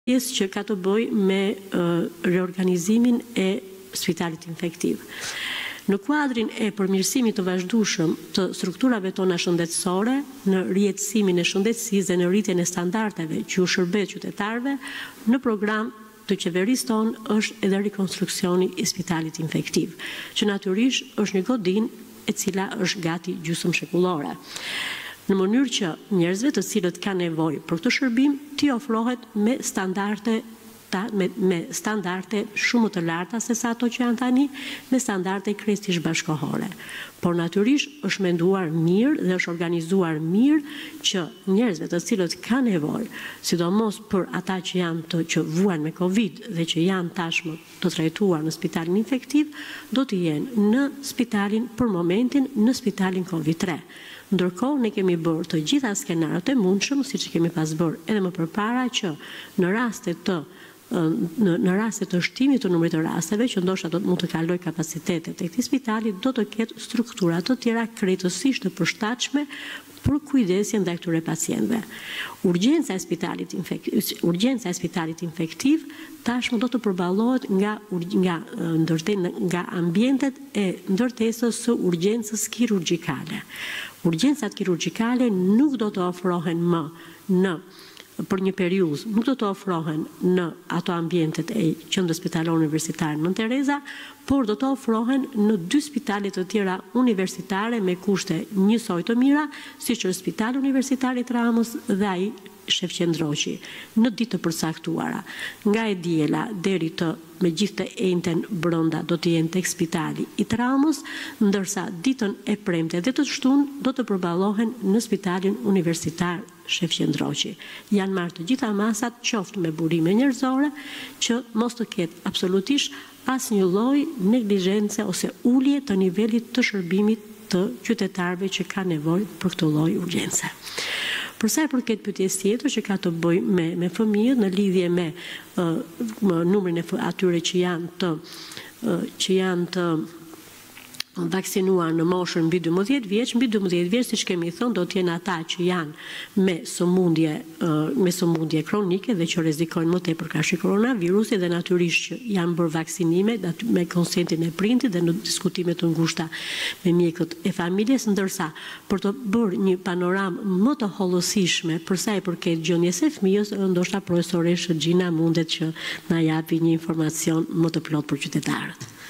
pjesë që ka të bëjë me reorganizimin e spitalit infektiv. Në kuadrin e përmirësimit të vazhdueshëm të strukturave tona shëndetësore, në rjetësimin e shëndetësisë dhe në rritjen e standardeve që u shërbehet qytetarëve, në program të qeverisë tonë është edhe rekonstruksioni i spitalit infektiv, që natyrisht është një godinë e cila është gati gjysmëshekullore. Në mënyrë që njerëzve të cilët kanë nevojë për këtë shërbim t'i ofrohet me standarde shumë të larta se sa ato që janë tani, me standarde krejtësisht bashkëkohore. Por natyrisht është menduar mirë dhe është organizuar mirë që njerëzve të cilët kanë nevojë, sidomos për ata që janë që vuan me Covid dhe që janë tashmë të trajtuar në spitalin infektiv, do të jenë në spitalin për momentin në spitalin Covid-3. Ndërkohë, ne kemi bërë të gjitha skenarët e mundshëm, siç kemi pas bërë edhe më përpara, që në raste të shtimit të numrit të rasteve, që ndoshta mund të kaloj kapacitetet e këtij spitali, do të ketë struktura të tjera krejtësisht të përshtatshme për kujdesjen ndaj këtyre pacientëve. Urgjenca e spitalit infektiv tashmë do të përballohet nga ambientet e ndërtesës së urgjencës kirurgjikale. Urgjencat kirurgjikale nuk do të ofrohen më për një periudhë, nuk do të ofrohen në ato ambientet e qendrës spitalore universitare Nën Tereza, por do të ofrohen në 2 spitale të tjera universitare me kushte njësoj të mira, siç është Spitali Universitar i Tramës dhe ai Shefqendroqi, në ditë të përcaktuara. Nga e diela deri me gjithë të ejnëten brenda do të jenë tek Spitali i Tramës, ndërsa ditën e premte dhe të shtunë do të përballohen në Spitalin Universitar Shefqendroqi. Janë marrë të gjitha masat, qoftë me burime njerëzore, që mos të ketë absolutisht asnjë lloj neglizhence ose ulje të nivelit të shërbimit të qytetarëve që kanë nevojë për këtë lloj urgjence. Për sa i përket pyetjes tjetër që ka të bëjë me fëmijët në lidhje me numrin e atyre që janë të vaksinuar në moshën mbi 12 vjeç, siç kemi thënë, do të jenë ata që janë me sëmundje kronike dhe që rrezikojnë më tepër karshi koronavirusi dhe natyrisht që janë bërë vaksinime me konsentin e prindit dhe në diskutime të ngushta me mjekët e familjes, ndërsa për të bërë një panoramë më të hollësishme për sa i përket gjendjes së fëmijës, ndoshta profesoresha Gjina mundet që na japi një informacion më të plotë për qytetarët.